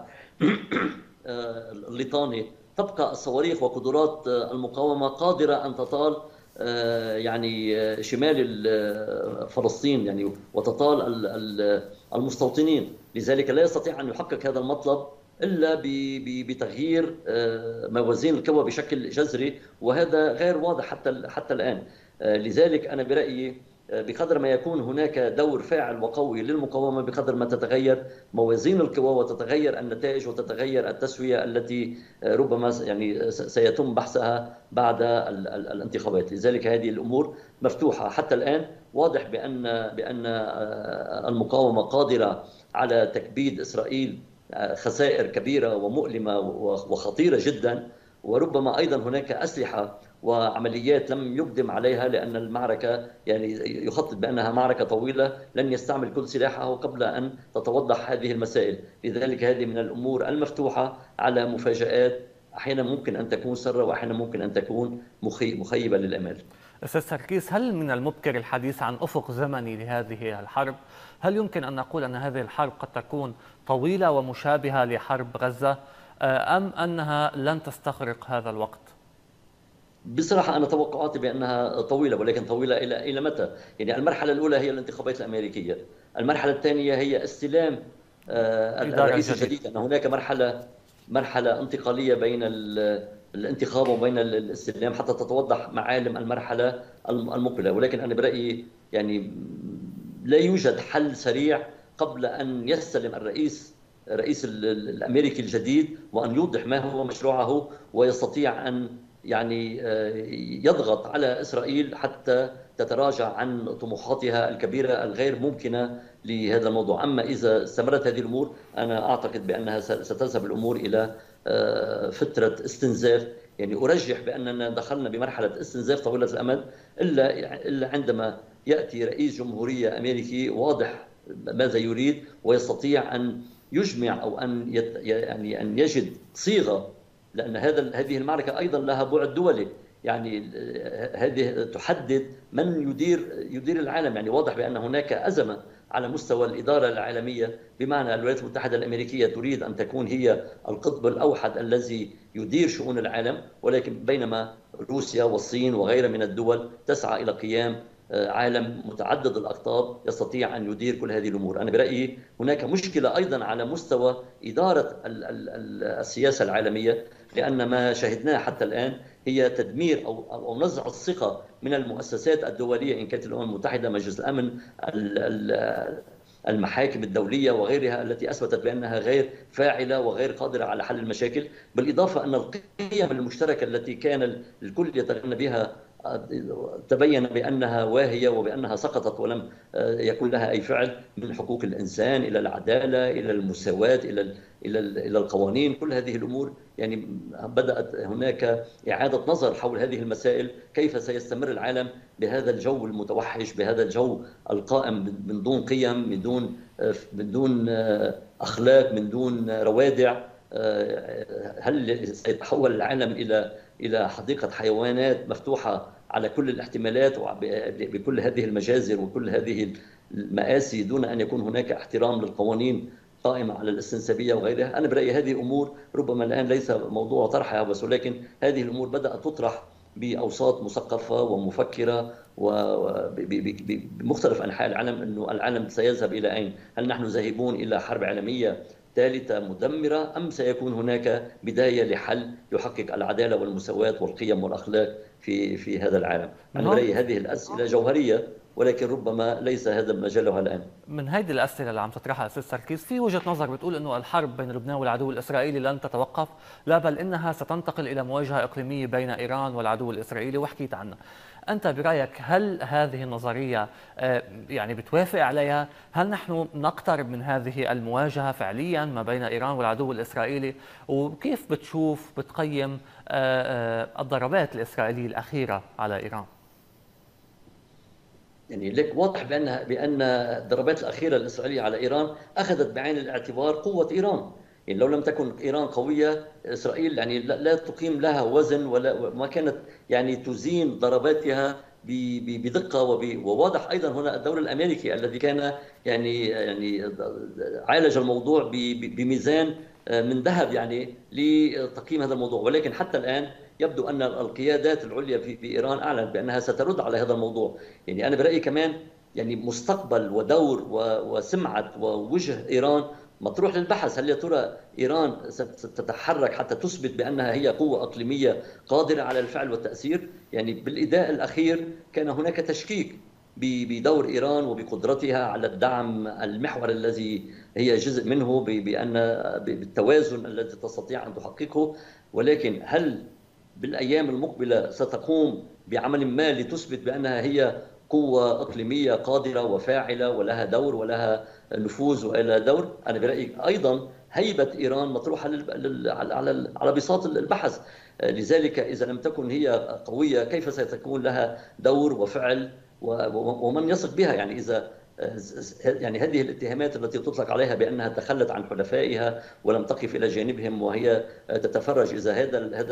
الليطاني تبقى الصواريخ وقدرات المقاومة قادرة أن تطال يعني شمال فلسطين، يعني وتطال المستوطنين. لذلك لا يستطيع أن يحقق هذا المطلب إلا بتغيير موازين القوى بشكل جذري، وهذا غير واضح حتى الآن. لذلك أنا برأيي بقدر ما يكون هناك دور فاعل وقوي للمقاومة، بقدر ما تتغير موازين القوى وتتغير النتائج وتتغير التسوية التي ربما يعني سيتم بحثها بعد الانتخابات. لذلك هذه الأمور مفتوحة حتى الآن. واضح بأن المقاومة قادرة على تكبيد إسرائيل خسائر كبيرة ومؤلمة وخطيرة جدا، وربما أيضا هناك أسلحة وعمليات لم يقدم عليها، لأن المعركة يعني يخطط بأنها معركة طويلة، لن يستعمل كل سلاحه قبل أن تتوضح هذه المسائل. لذلك هذه من الأمور المفتوحة على مفاجآت أحيانا ممكن أن تكون سارة وأحيانا ممكن أن تكون مخيبة للأمال. أستاذ سركيس، هل من المبكر الحديث عن أفق زمني لهذه الحرب؟ هل يمكن أن نقول أن هذه الحرب قد تكون طويلة ومشابهة لحرب غزة، أم أنها لن تستغرق هذا الوقت؟ بصراحة أنا توقعاتي بأنها طويلة، ولكن طويلة إلى متى؟ يعني المرحلة الأولى هي الانتخابات الأمريكية، المرحلة الثانية هي استلام الرئيس الجديد، أن هناك مرحلة انتقالية بين الانتخاب وبين الاستلام حتى تتوضح معالم المرحلة المقبلة. ولكن أنا برأيي يعني لا يوجد حل سريع قبل أن يستلم الرئيس الأمريكي الجديد، وأن يوضح ما هو مشروعه ويستطيع أن يعني يضغط على إسرائيل حتى تتراجع عن طموحاتها الكبيرة الغير ممكنة لهذا الموضوع. أما إذا استمرت هذه الأمور أنا أعتقد بأنها ستذهب الأمور إلى فترة استنزاف. يعني أرجح بأننا دخلنا بمرحلة استنزاف طويلة الأمد إلا عندما يأتي رئيس جمهورية أمريكي واضح ماذا يريد ويستطيع أن يجمع أو أن يجد صيغة، لأن هذه المعركة أيضا لها بعد دولي، يعني هذه تحدد من يدير العالم. يعني واضح بأن هناك أزمة على مستوى الإدارة العالمية، بمعنى الولايات المتحدة الأمريكية تريد أن تكون هي القطب الأوحد الذي يدير شؤون العالم، ولكن بينما روسيا والصين وغيرها من الدول تسعى إلى قيام عالم متعدد الأقطاب يستطيع أن يدير كل هذه الأمور. أنا برأيي هناك مشكلة أيضا على مستوى إدارة السياسة العالمية، لأن ما شهدناه حتى الآن هي تدمير أو نزع الثقة من المؤسسات الدولية، إن كانت الأمم المتحدة، مجلس الأمن، المحاكم الدولية وغيرها، التي أثبتت بأنها غير فاعلة وغير قادرة على حل المشاكل. بالإضافة أن القيم المشتركة التي كان الكل يتغنى بها تبين بأنها واهية وبأنها سقطت ولم يكن لها أي فعل، من حقوق الإنسان إلى العدالة إلى المساواة إلى القوانين. كل هذه الأمور يعني بدأت هناك إعادة نظر حول هذه المسائل، كيف سيستمر العالم بهذا الجو المتوحش، بهذا الجو القائم من دون قيم، من دون أخلاق، من دون روادع. هل سيتحول العالم إلى حديقة حيوانات مفتوحة على كل الاحتمالات بكل هذه المجازر وكل هذه المآسي دون أن يكون هناك احترام للقوانين قائمة على الاستنسابية وغيرها؟ أنا برأيي هذه أمور ربما الآن ليس موضوع طرحها بس، ولكن هذه الأمور بدأت تطرح بأوساط مثقفة ومفكرة وبمختلف أنحاء العالم، أنه العالم سيذهب إلى أين؟ هل نحن ذاهبون إلى حرب عالمية ثالثة مدمرة، أم سيكون هناك بداية لحل يحقق العدالة والمساواة والقيم والأخلاق في هذا العالم؟ أنا برأيي هذه الأسئلة جوهرية، ولكن ربما ليس هذا مجالها الآن. من هيدي الأسئلة اللي عم تطرحها أستاذ سركيس، في وجهة نظر بتقول أنه الحرب بين لبنان والعدو الإسرائيلي لن تتوقف، لا بل إنها ستنتقل إلى مواجهة إقليمية بين إيران والعدو الإسرائيلي، وحكيت عنها. أنت برأيك هل هذه النظرية يعني بتوافق عليها؟ هل نحن نقترب من هذه المواجهة فعليا ما بين إيران والعدو الإسرائيلي؟ وكيف بتقيم الضربات الإسرائيلية الأخيرة على إيران؟ يعني لك واضح بأن الضربات الأخيرة الإسرائيلية على إيران أخذت بعين الاعتبار قوة إيران. يعني لو لم تكن إيران قوية، إسرائيل يعني لا تقيم لها وزن، وما كانت يعني تزين ضرباتها بدقة. وواضح أيضا هنا الدور الأمريكي الذي كان يعني عالج الموضوع بميزان من ذهب يعني لتقييم هذا الموضوع. ولكن حتى الآن يبدو أن القيادات العليا في إيران أعلنت بأنها سترد على هذا الموضوع. يعني أنا برأيي كمان يعني مستقبل ودور وسمعة ووجه إيران مطروح للبحث. هل يا ترى إيران ستتحرك حتى تثبت بأنها هي قوة إقليمية قادرة على الفعل والتأثير؟ يعني بالإداء الأخير كان هناك تشكيك بدور إيران وبقدرتها على الدعم المحور الذي هي جزء منه، بأن بالتوازن الذي تستطيع أن تحققه. ولكن هل بالأيام المقبلة ستقوم بعمل ما لتثبت بأنها هي قوة إقليمية قادرة وفاعلة ولها دور ولها نفوذ وإلى دور؟ أنا برأيي أيضا هيبة إيران مطروحة على بساط البحث. لذلك إذا لم تكن هي قوية، كيف ستكون لها دور وفعل ومن يثق بها؟ يعني إذا يعني هذه الاتهامات التي تطلق عليها بأنها تخلت عن حلفائها ولم تقف إلى جانبهم وهي تتفرج، إذا هذا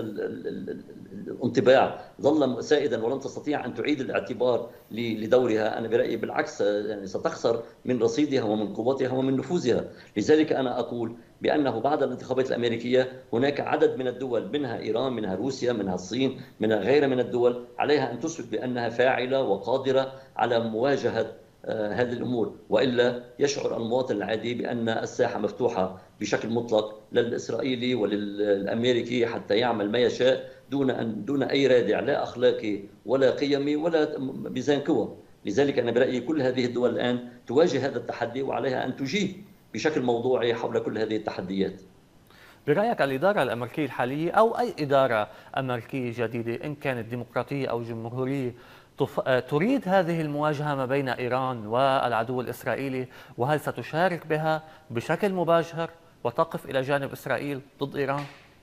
الانطباع ظل سائدا ولم تستطيع أن تعيد الاعتبار لدورها، أنا برأيي بالعكس يعني ستخسر من رصيدها ومن قوتها ومن نفوذها. لذلك أنا أقول بأنه بعد الانتخابات الأمريكية هناك عدد من الدول، منها إيران، منها روسيا، منها الصين، منها غيرها من الدول، عليها أن تثبت بأنها فاعلة وقادرة على مواجهة هذه الأمور، وإلا يشعر المواطن العادي بأن الساحة مفتوحة بشكل مطلق للإسرائيلي وللأمريكي حتى يعمل ما يشاء دون أي رادع لا أخلاقي ولا قيمي ولا ميزان قوى. لذلك أنا برأيي كل هذه الدول الآن تواجه هذا التحدي، وعليها أن تجيب بشكل موضوعي حول كل هذه التحديات. برأيك الإدارة الأمريكية الحالية أو أي إدارة أمريكية جديدة، إن كانت ديمقراطية أو جمهورية، تريد هذه المواجهة ما بين إيران والعدو الإسرائيلي؟ وهل ستشارك بها بشكل مباشر وتقف إلى جانب إسرائيل ضد إيران؟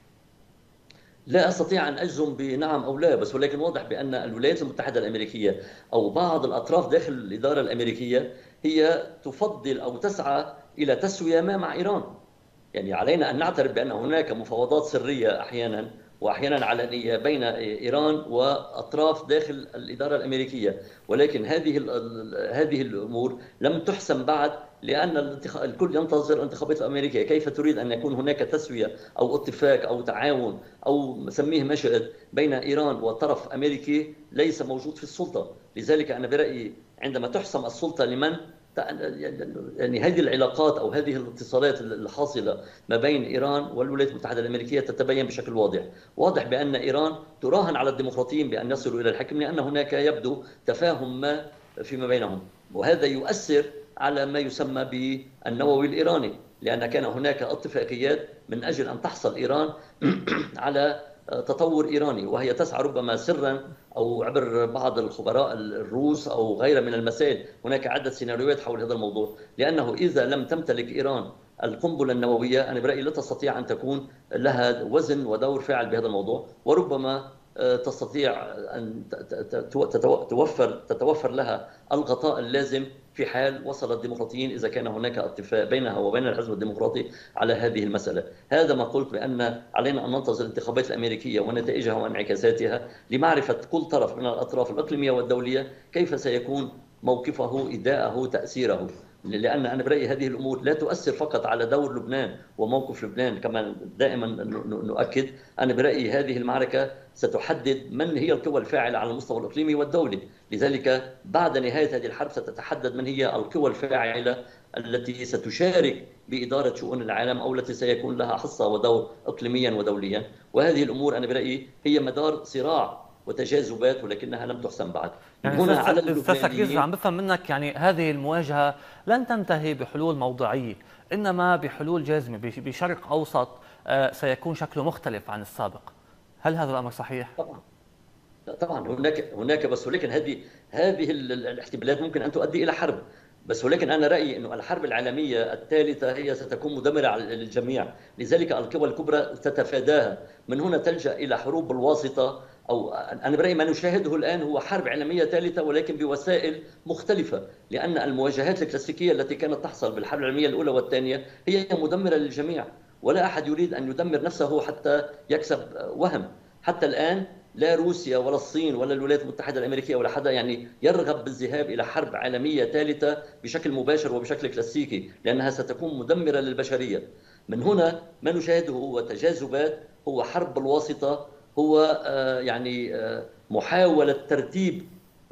لا أستطيع أن أجزم بنعم أو لا، بس ولكن واضح بأن الولايات المتحدة الأمريكية أو بعض الأطراف داخل الإدارة الأمريكية هي تفضل أو تسعى إلى تسوية ما مع إيران. يعني علينا أن نعترف بأن هناك مفاوضات سرية أحيانا وأحيانا علنية بين إيران وأطراف داخل الإدارة الأمريكية، ولكن هذه الأمور لم تحسم بعد، لأن الكل ينتظر الانتخابات الأمريكية. كيف تريد أن يكون هناك تسوية أو اتفاق أو تعاون أو سميه ما شئت بين إيران وطرف أمريكي ليس موجود في السلطة؟ لذلك أنا برأيي عندما تحسم السلطة لمن، يعني هذه العلاقات أو هذه الاتصالات الحاصلة ما بين إيران والولايات المتحدة الأمريكية تتبين بشكل واضح بأن إيران تراهن على الديمقراطيين بأن يصلوا إلى الحكم، لأن هناك يبدو تفاهم ما فيما بينهم، وهذا يؤثر على ما يسمى بالنووي الإيراني، لأن كان هناك اتفاقيات من أجل أن تحصل إيران على تطور إيراني، وهي تسعى ربما سرا أو عبر بعض الخبراء الروس أو غيرها من المسائل. هناك عدة سيناريوهات حول هذا الموضوع، لأنه إذا لم تمتلك إيران القنبلة النووية أنا برأيي لا تستطيع أن تكون لها وزن ودور فاعل بهذا الموضوع، وربما تستطيع أن تتوفر لها الغطاء اللازم في حال وصل الديمقراطيين، إذا كان هناك اتفاق بينها وبين الحزب الديمقراطي على هذه المسألة. هذا ما قلت بأن علينا أن ننتظر الانتخابات الأمريكية ونتائجها وانعكاساتها لمعرفة كل طرف من الأطراف الإقليمية والدولية كيف سيكون موقفه، إداءه، تأثيره. لأن أنا برأيي هذه الأمور لا تؤثر فقط على دور لبنان وموقف لبنان، كما دائما نؤكد. أنا برأيي هذه المعركة ستحدد من هي القوى الفاعلة على المستوى الإقليمي والدولي، لذلك بعد نهاية هذه الحرب ستتحدد من هي القوى الفاعلة التي ستشارك بإدارة شؤون العالم أو التي سيكون لها حصة ودور إقليميا ودوليا. وهذه الأمور أنا برأيي هي مدار صراع وتجاذبات، ولكنها لم تحسم بعد. يعني هنا على أستاذ سركيس، عم اللبنانيين بفهم منك يعني هذه المواجهة لن تنتهي بحلول موضوعية، إنما بحلول جازمة بشرق أوسط سيكون شكله مختلف عن السابق. هل هذا الأمر صحيح؟ طبعا. طبعا هناك بس، ولكن هذه الاحتمالات ممكن ان تؤدي الى حرب. بس ولكن انا رايي انه الحرب العالميه الثالثه هي ستكون مدمره على الجميع، لذلك القوى الكبرى تتفاداها. من هنا تلجا الى حروب بالواسطه، او انا برايي ما نشاهده الان هو حرب عالميه ثالثه ولكن بوسائل مختلفه، لان المواجهات الكلاسيكيه التي كانت تحصل بالحرب العالميه الاولى والثانيه هي مدمره للجميع، ولا احد يريد ان يدمر نفسه حتى يكسب وهم. حتى الآن لا روسيا ولا الصين ولا الولايات المتحدة الأمريكية ولا حدا يعني يرغب بالذهاب إلى حرب عالمية ثالثة بشكل مباشر وبشكل كلاسيكي، لأنها ستكون مدمرة للبشرية. من هنا ما نشاهده هو تجاذبات، هو حرب بالواسطة، هو محاولة ترتيب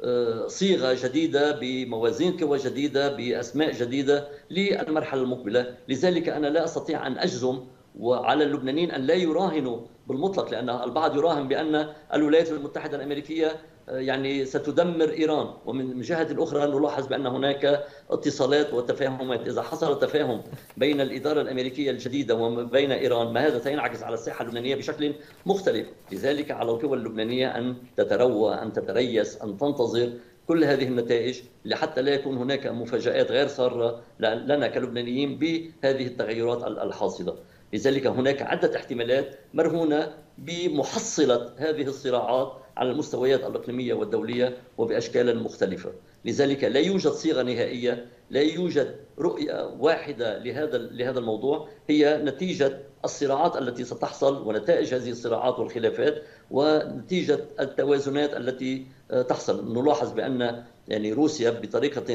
صيغة جديدة بموازين قوى جديدة بأسماء جديدة للمرحلة المقبلة. لذلك أنا لا أستطيع أن أجزم، وعلى اللبنانيين أن لا يراهنوا بالمطلق، لأن البعض يراهن بأن الولايات المتحدة الأمريكية يعني ستدمر إيران، ومن جهة أخرى نلاحظ بأن هناك اتصالات وتفاهمات. إذا حصل تفاهم بين الإدارة الأمريكية الجديدة وبين إيران، ما هذا سينعكس على الساحة اللبنانية بشكل مختلف. لذلك على القوى اللبنانية أن تتروى، أن تتريث، أن تنتظر كل هذه النتائج لحتى لا يكون هناك مفاجآت غير سارة لنا كلبنانيين بهذه التغيرات الحاصلة. لذلك هناك عدة احتمالات مرهونة بمحصلة هذه الصراعات على المستويات الإقليمية والدولية وبأشكال مختلفة. لذلك لا يوجد صيغة نهائية، لا يوجد رؤية واحدة لهذا الموضوع. هي نتيجة الصراعات التي ستحصل ونتائج هذه الصراعات والخلافات ونتيجة التوازنات التي تحصل. نلاحظ بأن يعني روسيا بطريقة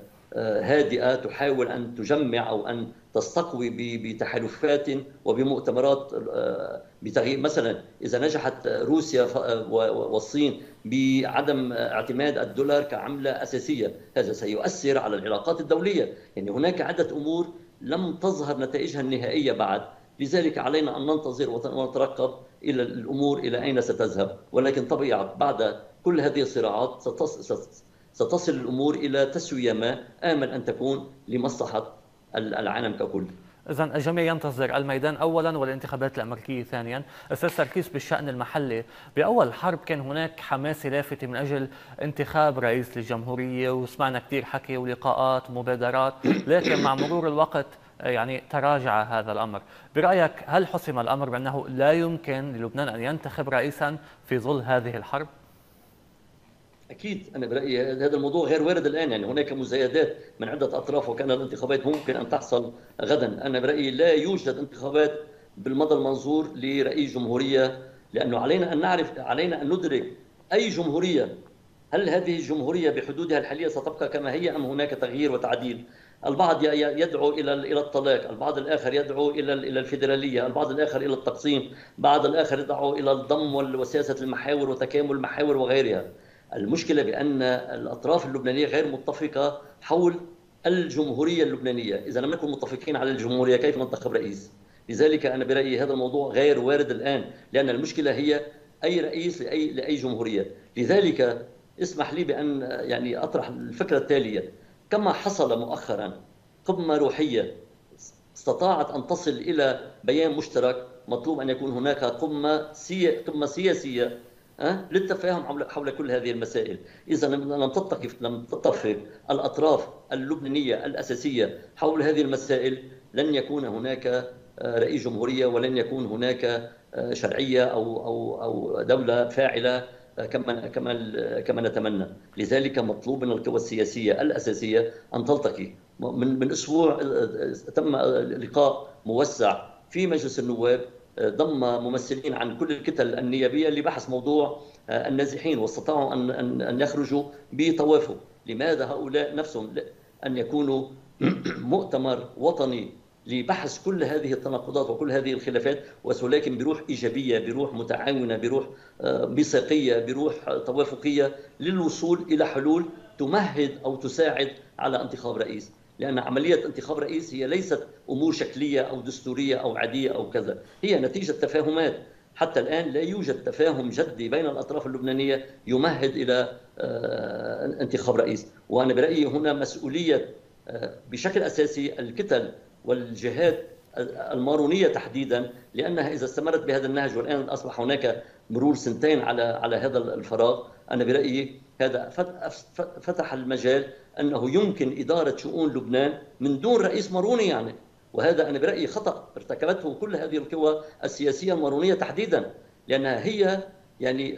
هادئة تحاول أن تجمع أو أن تستقوي بتحالفات وبمؤتمرات بتغيير. مثلا إذا نجحت روسيا والصين بعدم اعتماد الدولار كعملة أساسية، هذا سيؤثر على العلاقات الدولية. يعني هناك عدة أمور لم تظهر نتائجها النهائية بعد، لذلك علينا أن ننتظر ونترقب إلى الأمور إلى أين ستذهب. ولكن طبيعة بعد كل هذه الصراعات ستصل الأمور إلى تسوية ما آمل أن تكون لمصلحة العالم ككل. إذن الجميع ينتظر الميدان أولا والانتخابات الأمريكية ثانيا. أستاذ سركيس، بالشأن المحلي، بأول الحرب كان هناك حماسة لافتة من أجل انتخاب رئيس للجمهورية، وسمعنا كثير حكي ولقاءات ومبادرات، لكن مع مرور الوقت يعني تراجع هذا الأمر. برأيك هل حسم الأمر بأنه لا يمكن للبنان أن ينتخب رئيسا في ظل هذه الحرب؟ أكيد أنا برأيي هذا الموضوع غير وارد الآن. يعني هناك مزايدات من عدة أطراف، وكان الانتخابات ممكن أن تحصل غدا. أنا برأيي لا يوجد انتخابات بالمدى المنظور لرئيس جمهورية لأنه علينا أن نعرف، علينا أن ندرك أي جمهورية. هل هذه الجمهورية بحدودها الحالية ستبقى كما هي أم هناك تغيير وتعديل؟ البعض يدعو إلى الطلاق، البعض الآخر يدعو إلى الفيدرالية، البعض الآخر إلى التقسيم، بعض الآخر يدعو إلى الضم وسياسة المحاور وتكامل المحاور وغيرها. المشكلة بأن الأطراف اللبنانية غير متفقة حول الجمهورية اللبنانية. إذا لم نكن متفقين على الجمهورية كيف ننتخب رئيس؟ لذلك أنا برأيي هذا الموضوع غير وارد الآن، لأن المشكلة هي أي رئيس لأي جمهورية. لذلك اسمح لي بأن يعني أطرح الفكرة التالية: كما حصل مؤخرا قمة روحية استطاعت أن تصل إلى بيان مشترك، مطلوب أن يكون هناك قمة سياسية للتفاهم حول كل هذه المسائل. إذا لم تتفق الأطراف اللبنانية الأساسية حول هذه المسائل لن يكون هناك رئيس جمهورية، ولن يكون هناك شرعية أو دولة فاعلة كما نتمنى. لذلك مطلوب من القوى السياسية الأساسية أن تلتقي. من أسبوع تم لقاء موسع في مجلس النواب ضم ممثلين عن كل الكتل النيابية لبحث موضوع النازحين، واستطاعوا أن يخرجوا بتوافق. لماذا هؤلاء نفسهم أن يكونوا مؤتمر وطني لبحث كل هذه التناقضات وكل هذه الخلافات، ولكن بروح إيجابية، بروح متعاونة، بروح ميثاقية، بروح توافقية، للوصول إلى حلول تمهد أو تساعد على انتخاب رئيس؟ لأن عملية انتخاب رئيس هي ليست أمور شكلية أو دستورية أو عادية أو كذا، هي نتيجة تفاهمات. حتى الآن لا يوجد تفاهم جدي بين الأطراف اللبنانية يمهد إلى انتخاب رئيس. وأنا برأيي هنا مسؤولية بشكل أساسي الكتل والجهات المارونية تحديدا، لأنها إذا استمرت بهذا النهج، والآن أصبح هناك مرور سنتين على هذا الفراغ، أنا برأيي هذا فتح المجال أنه يمكن إدارة شؤون لبنان من دون رئيس ماروني يعني. وهذا أنا برأيي خطأ ارتكبته كل هذه القوى السياسية المارونية تحديدا، لأنها هي يعني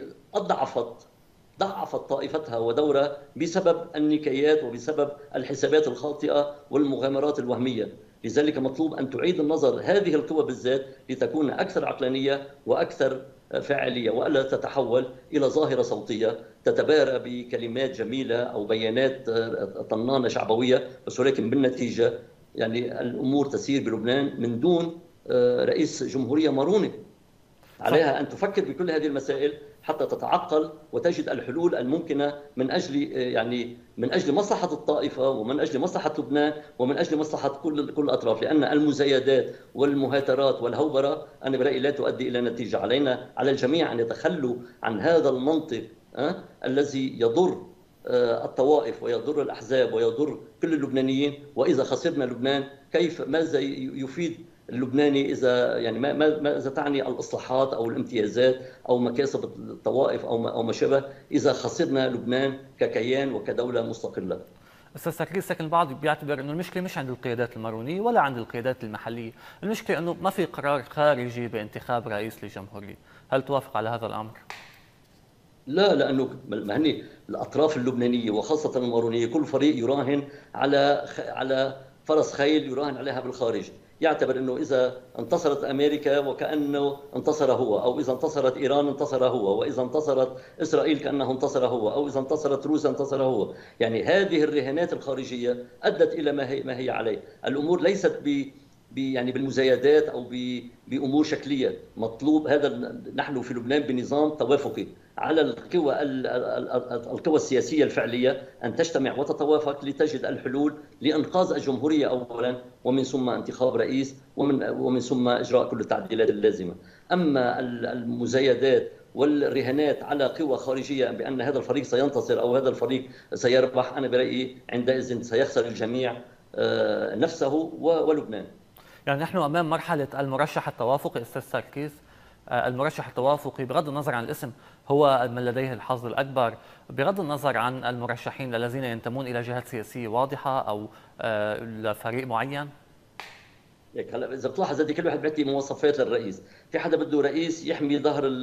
ضعفت طائفتها ودورها بسبب النكايات وبسبب الحسابات الخاطئة والمغامرات الوهمية. لذلك مطلوب أن تعيد النظر هذه القوى بالذات لتكون أكثر عقلانية وأكثر فاعلية، وألا تتحول إلى ظاهرة صوتية تتبارى بكلمات جميلة أو بيانات طنانة شعبوية، بس ولكن بالنتيجة يعني الأمور تسير بلبنان من دون رئيس جمهورية ماروني. عليها أن تفكر بكل هذه المسائل حتى تتعقل وتجد الحلول الممكنة من أجل مصلحة الطائفة، ومن أجل مصلحة لبنان، ومن أجل مصلحة كل الأطراف. لأن المزايدات والمهاترات والهوبرة أنا برأيي لا تؤدي إلى نتيجة. على الجميع أن يتخلوا عن هذا المنطق الذي يضر الطوائف ويضر الأحزاب ويضر كل اللبنانيين. وإذا خسرنا لبنان ماذا يفيد اللبناني إذا ماذا تعني الإصلاحات أو الامتيازات أو مكاسب الطوائف أو ما شابه إذا خسرنا لبنان ككيان وكدولة مستقلة؟ أستاذ سركيس، لكن البعض بيعتبر أنه المشكلة مش عند القيادات المارونية ولا عند القيادات المحلية، المشكلة أنه ما في قرار خارجي بانتخاب رئيس للجمهورية. هل توافق على هذا الأمر؟ لا، لأنه الأطراف اللبنانية وخاصة المارونية كل فريق يراهن على فرس خيل يراهن عليها بالخارج. يعتبر أنه إذا انتصرت أمريكا وكأنه انتصر هو، أو إذا انتصرت إيران انتصر هو، وإذا انتصرت إسرائيل كأنه انتصر هو، أو إذا انتصرت روسيا انتصر هو. يعني هذه الرهانات الخارجية أدت إلى ما هي عليه. الأمور ليست بالمزايدات أو بأمور شكلية. مطلوب نحن في لبنان بنظام توافقي على القوى السياسية الفعلية أن تجتمع وتتوافق لتجد الحلول لإنقاذ الجمهورية أولا، ومن ثم انتخاب رئيس، ومن ثم إجراء كل التعديلات اللازمة. أما المزايدات والرهانات على قوى خارجية بأن هذا الفريق سينتصر أو هذا الفريق سيربح، أنا برأيي عندئذ سيخسر الجميع نفسه ولبنان. يعني نحن أمام مرحلة المرشح التوافقي أستاذ سركيس. المرشح التوافقي بغض النظر عن الاسم هو من لديه الحظ الأكبر، بغض النظر عن المرشحين الذين ينتمون إلى جهات سياسية واضحة أو لفريق معين. هلا اذا بتلاحظ هذه كل واحد بيعطي مواصفات للرئيس. في حدا بده رئيس يحمي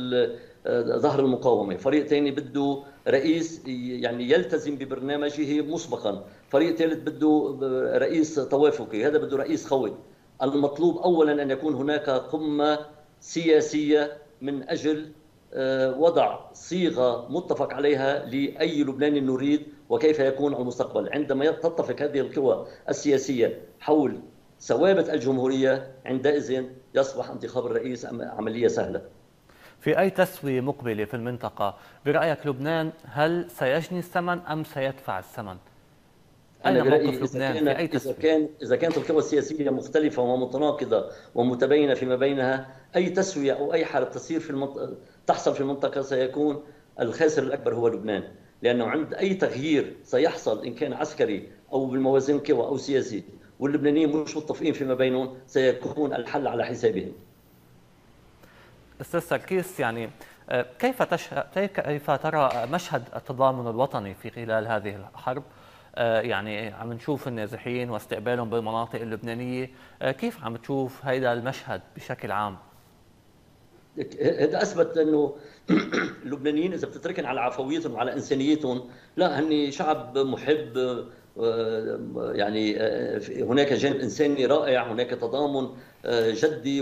ظهر المقاومه، فريق ثاني بده رئيس يلتزم ببرنامجه مسبقا، فريق ثالث بده رئيس توافقي، هذا بده رئيس خوي. المطلوب اولا ان يكون هناك قمه سياسيه من اجل وضع صيغة متفق عليها لأي لبناني نريد وكيف يكون المستقبل. عندما تتفق هذه القوى السياسية حول ثوابت الجمهورية، عندئذ يصبح انتخاب الرئيس عملية سهلة. في أي تسوية مقبلة في المنطقة برأيك لبنان هل سيجني الثمن أم سيدفع الثمن؟ أنا أين برأيي موقف لبنان في أي تسوية؟ إذا كانت القوى السياسية مختلفة ومتناقضة ومتباينة فيما بينها، أي تسوية أو أي حرب تحصل في المنطقة سيكون الخاسر الأكبر هو لبنان، لأنه عند أي تغيير سيحصل إن كان عسكري أو بالموازين القوى أو سياسي واللبنانيين مش متفقين فيما بينهم، سيكون الحل على حسابهم. أستاذ سركيس، يعني كيف ترى مشهد التضامن الوطني في خلال هذه الحرب؟ يعني عم نشوف النازحين واستقبالهم بالمناطق اللبنانية، كيف عم تشوف هذا المشهد بشكل عام؟ هذا اثبت انه اللبنانيين اذا بتتركن على عفويتهم وعلى انسانيتهم، لا، هن شعب محب. يعني هناك جانب انساني رائع، هناك تضامن جدي،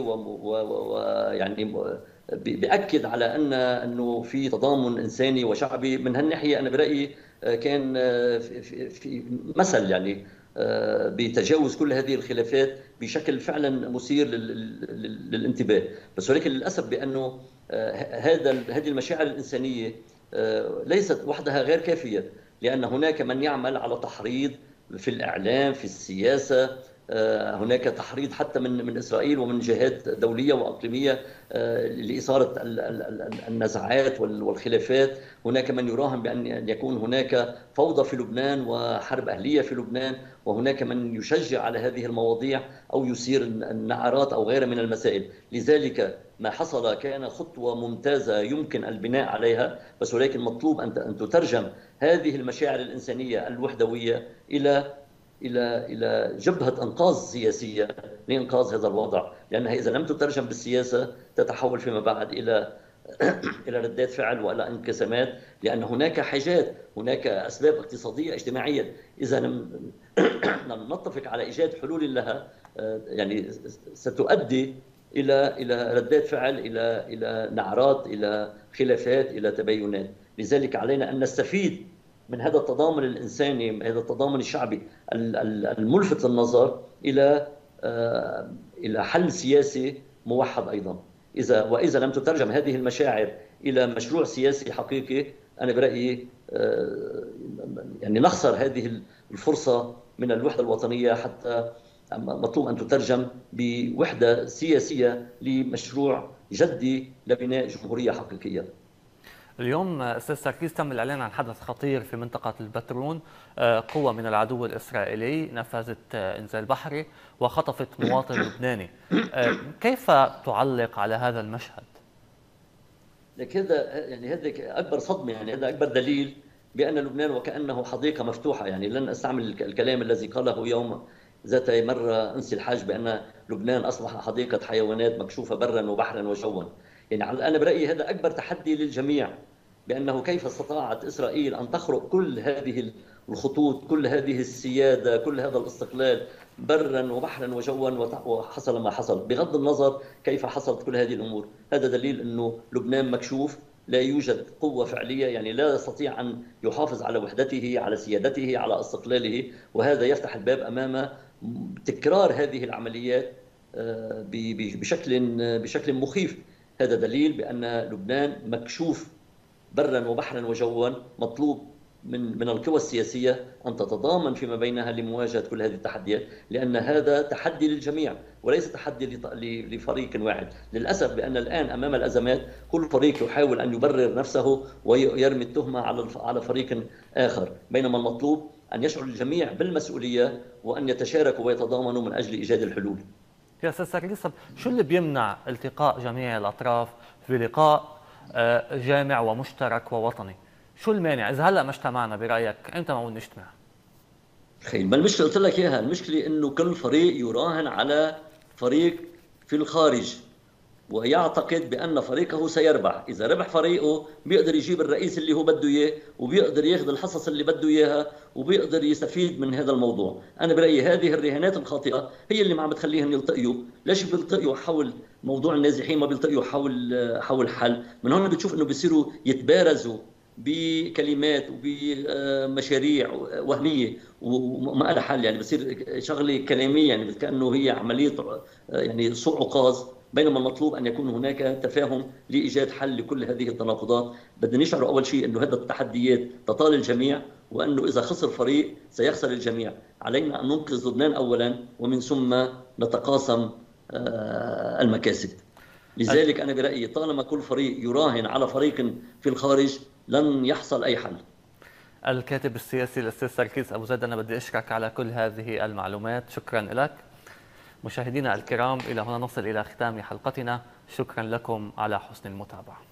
ويعني بيأكد على انه في تضامن انساني وشعبي. من هالناحيه انا برايي كان في مثل يعني بتجاوز كل هذه الخلافات بشكل فعلا مثير للانتباه. بس ولكن للاسف بانه هذه المشاعر الانسانيه ليست وحدها غير كافيه، لان هناك من يعمل على تحريض في الاعلام، في السياسه. هناك تحريض حتى من اسرائيل ومن جهات دوليه واقليميه لاثاره النزاعات والخلافات. هناك من يراهن بان يكون هناك فوضى في لبنان وحرب اهليه في لبنان، وهناك من يشجع على هذه المواضيع او يثير النعرات او غيرها من المسائل. لذلك ما حصل كان خطوه ممتازه يمكن البناء عليها، بس ولكن مطلوب ان تترجم هذه المشاعر الانسانيه الوحدويه الى جبهه انقاذ سياسيه لانقاذ هذا الوضع، لانها اذا لم تترجم بالسياسه تتحول فيما بعد الى ردات فعل والى انقسامات، لان هناك حاجات، هناك اسباب اقتصاديه اجتماعيه اذا لم نتفق على ايجاد حلول لها يعني ستؤدي الى ردات فعل، الى نعرات، الى خلافات، الى تباينات. لذلك علينا ان نستفيد من هذا التضامن الانساني، من هذا التضامن الشعبي الملفت للنظر الى حل سياسي موحد ايضا. واذا لم تترجم هذه المشاعر الى مشروع سياسي حقيقي، انا برايي يعني نخسر هذه الفرصه من الوحده الوطنيه، حتى مطلوب ان تترجم بوحده سياسيه لمشروع جدي لبناء جمهوريه حقيقيه. اليوم استاذ سركيس تم الاعلان عن حدث خطير في منطقه البترون. قوه من العدو الاسرائيلي نفذت انزال بحري وخطفت مواطن لبناني. كيف تعلق على هذا المشهد؟ لك هذا يعني هذا اكبر صدمه، يعني هذا اكبر دليل بان لبنان وكانه حديقه مفتوحه. يعني لن استعمل الكلام الذي قاله يوم ذات مرة أنسي الحاج بأن لبنان أصبح حديقة حيوانات مكشوفة برا وبحرا وجوا. يعني أنا برأيي هذا أكبر تحدي للجميع، بأنه كيف استطاعت إسرائيل أن تخرق كل هذه الخطوط، كل هذه السيادة، كل هذا الاستقلال برا وبحرا وجوا، وحصل ما حصل بغض النظر كيف حصلت كل هذه الأمور. هذا دليل أنه لبنان مكشوف، لا يوجد قوة فعلية، يعني لا يستطيع أن يحافظ على وحدته، على سيادته، على استقلاله. وهذا يفتح الباب أمام تكرار هذه العمليات بشكل مخيف. هذا دليل بأن لبنان مكشوف برا وبحرا وجوا. مطلوب من القوى السياسية أن تتضامن فيما بينها لمواجهة كل هذه التحديات، لأن هذا تحدي للجميع وليس تحدي لفريق واحد. للأسف بأن الآن أمام الأزمات كل فريق يحاول أن يبرر نفسه ويرمي التهمة على فريق آخر، بينما المطلوب أن يشعر الجميع بالمسؤولية وأن يتشاركوا ويتضامنوا من أجل إيجاد الحلول. يا أستاذ سركيس، شو اللي بيمنع التقاء جميع الأطراف في لقاء جامع ومشترك ووطني؟ شو المانع؟ إذا هلأ ما اجتمعنا برأيك إمتى معقول نجتمع؟ خير، ما المشكلة قلت لك إياها، المشكلة إنه كل فريق يراهن على فريق في الخارج، ويعتقد بأن فريقه سيربح. إذا ربح فريقه بيقدر يجيب الرئيس اللي هو بده إياه، وبيقدر ياخذ الحصص اللي بده إياها، وبيقدر يستفيد من هذا الموضوع. أنا برأيي هذه الرهانات الخاطئة هي اللي ما عم بتخليهم يلتقيوا. ليش بيلتقيوا حول موضوع النازحين، ما بيلتقيوا حول حل؟ من هون بتشوف إنه بيصيروا يتبارزوا بكلمات وبمشاريع وهميه وما لها حل. يعني بصير شغله كلاميه، يعني كانه هي عمليه يعني سوء عكاظ، بينما المطلوب ان يكون هناك تفاهم لايجاد حل لكل هذه التناقضات. بدنا نشعر اول شيء انه هذا التحديات تطال الجميع، وانه اذا خسر فريق سيخسر الجميع. علينا ان ننقذ لبنان اولا، ومن ثم نتقاسم المكاسب. لذلك أنا برأيي طالما كل فريق يراهن على فريق في الخارج لن يحصل أي حل. الكاتب السياسي الأستاذ سركيس أبو زيد، أنا بدي أشكرك على كل هذه المعلومات، شكرا لك. مشاهدينا الكرام، إلى هنا نصل إلى ختام حلقتنا، شكرا لكم على حسن المتابعة.